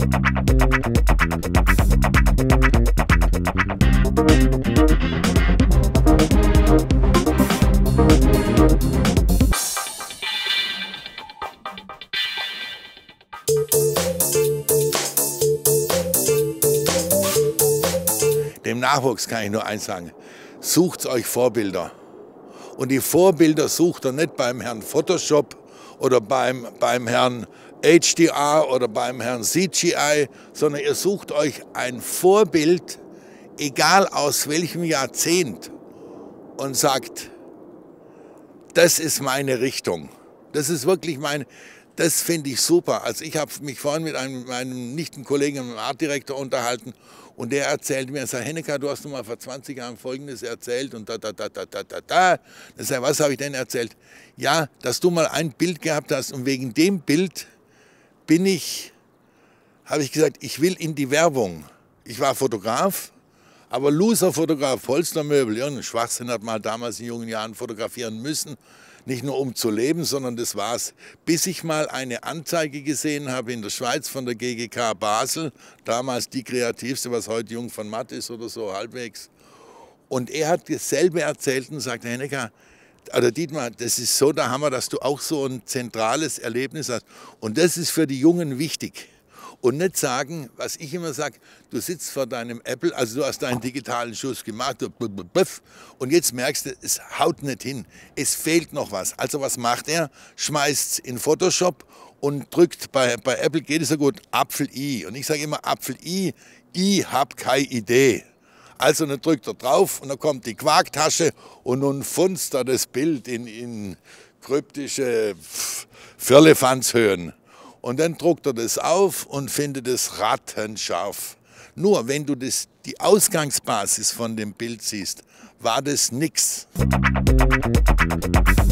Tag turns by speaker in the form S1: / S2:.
S1: Dem Nachwuchs kann ich nur eins sagen, sucht euch Vorbilder. Und die Vorbilder sucht ihr nicht beim Herrn Photoshop oder beim Herrn HDR oder beim Herrn CGI, sondern ihr sucht euch ein Vorbild, egal aus welchem Jahrzehnt, und sagt, das ist meine Richtung. Das ist wirklich das finde ich super. Also ich habe mich vorhin mit meinem Nichtenkollegen, einem Artdirektor, unterhalten und der erzählt mir, er sagt, Hennecker, du hast noch mal vor 20 Jahren Folgendes erzählt und da. Das heißt, was habe ich denn erzählt? Ja, dass du mal ein Bild gehabt hast und wegen dem Bild habe ich gesagt, ich will in die Werbung. Ich war Fotograf, aber Loser-Fotograf, Polstermöbel, irgendeinen Schwachsinn hat man damals in jungen Jahren fotografieren müssen. Nicht nur um zu leben, sondern das war's. Bis ich mal eine Anzeige gesehen habe in der Schweiz von der GGK Basel, damals die kreativste, was heute Jung von Matt ist oder so, halbwegs. Und er hat dasselbe erzählt und sagte, Hennecker, oder Dietmar, das ist so der Hammer, dass du auch so ein zentrales Erlebnis hast. Und das ist für die Jungen wichtig. Und nicht sagen, was ich immer sage, du sitzt vor deinem Apple, also du hast deinen digitalen Schuss gemacht und jetzt merkst du, es haut nicht hin, es fehlt noch was. Also was macht er? Schmeißt es in Photoshop und drückt, bei Apple geht es so gut, Apfel-I. Und ich sage immer Apfel-I, ich hab keine Idee. Also dann drückt er drauf und dann kommt die Quarktasche und nun funzt er das Bild in kryptische Firlefanzhöhen. Und dann druckt er das auf und findet es rattenscharf. Nur wenn du die Ausgangsbasis von dem Bild siehst, war das nix.